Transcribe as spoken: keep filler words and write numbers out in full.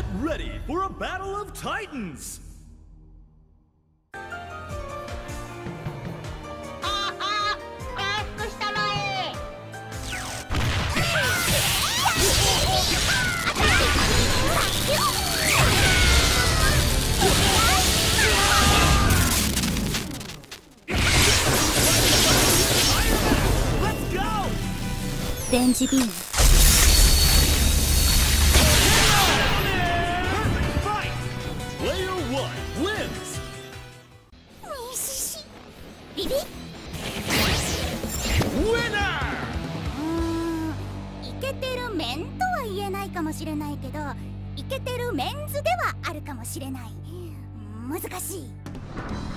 ready for a battle of titans! Let's go! レンジビーム。 Player one wins! ビビ Winner! うーん、イケてるメンとは言えないかもしれないけど、イケてるメンズではあるかもしれない。難しい。